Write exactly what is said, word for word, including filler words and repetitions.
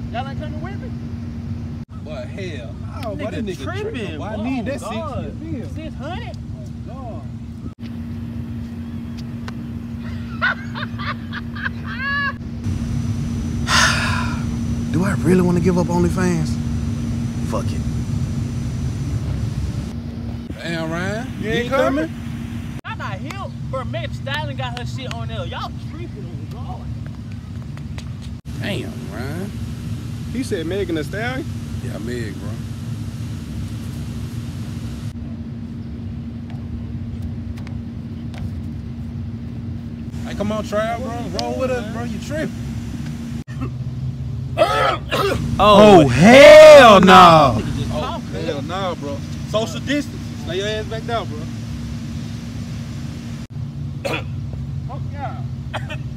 Y'all ain't coming with me? But hell, oh, nigga, nigga nigga tripping. tripping. Boy, I Whoa, need that God. six. six hundred? Oh, Do I really want to give up OnlyFans? Fuck it. damn, Ryan. You ain't coming? I'm not here. Bro, Meg Stallion got her shit on there. Y'all tripping on God. Damn, Ryan. He said Megan Thee Stallion? Yeah, Meg, bro. Hey, come on, try out, bro. Roll with us, bro. You tripping. Oh, hell no. Oh, hell no, bro. Social distance. Lay your ass back down, bro. Fuck y'all.